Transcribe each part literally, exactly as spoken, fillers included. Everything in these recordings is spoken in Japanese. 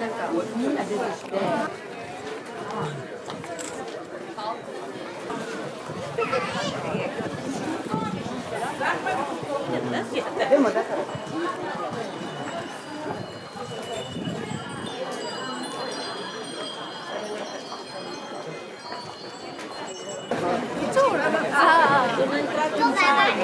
なんかみんな出てきて。でもだから。啊，我们家就在那里。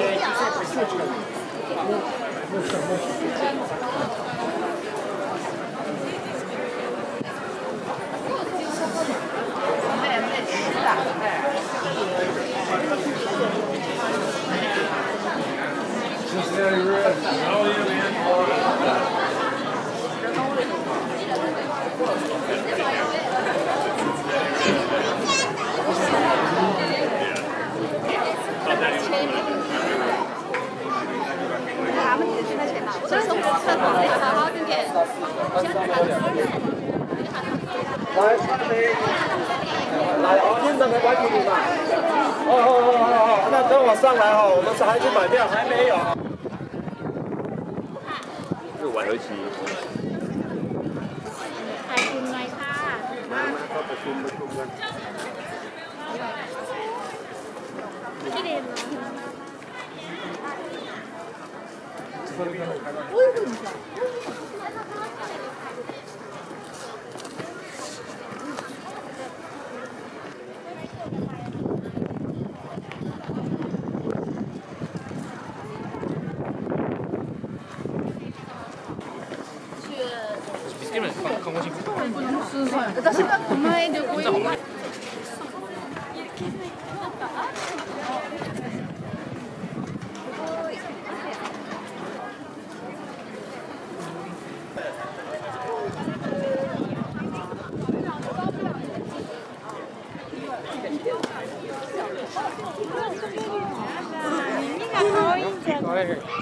来，来哦，现在没关系嘛。哦哦哦哦哦，那等我上来哈，我们是还是买票还没有。又玩游戏。 ถ่ายคุณไงค่ะมาเข้าประชุมประชุมกันที่เดิมอุ้ยคุณจ้ะ私が前旅行行った耳が可愛いんじゃん。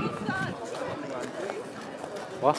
わ。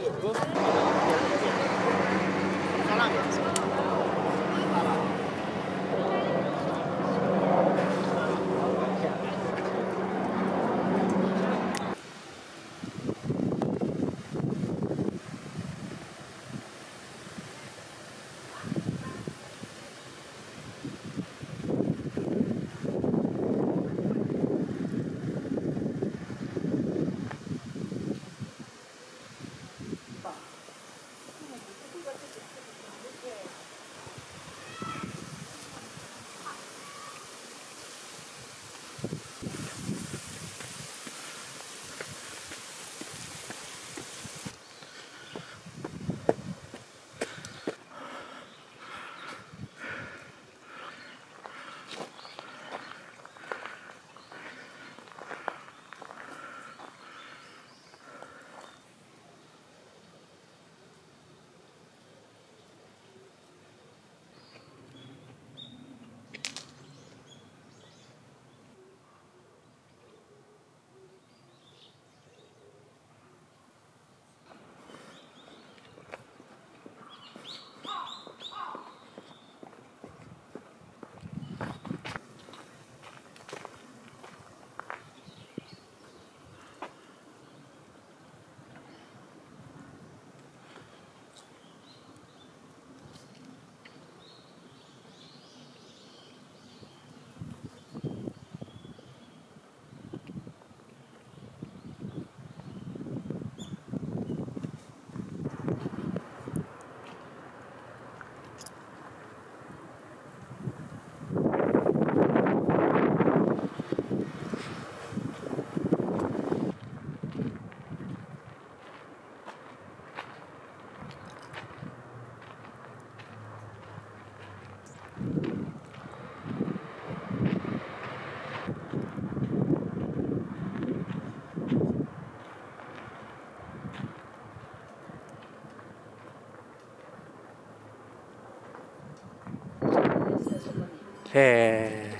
へえ。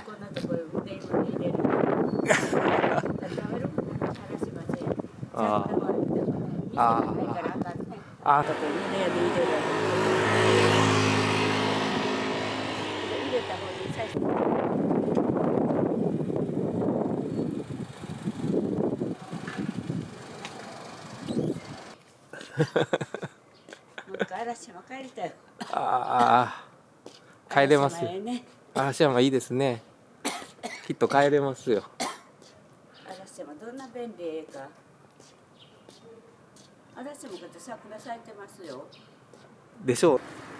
ああ。ああ。あ。 もう一回。 か嵐山帰りたよ。 ああ、帰れますよ。嵐山いいですね。きっと帰れますよ。 嵐山どんな便利か。嵐山こうやって桜咲いてますよ。 でしょう。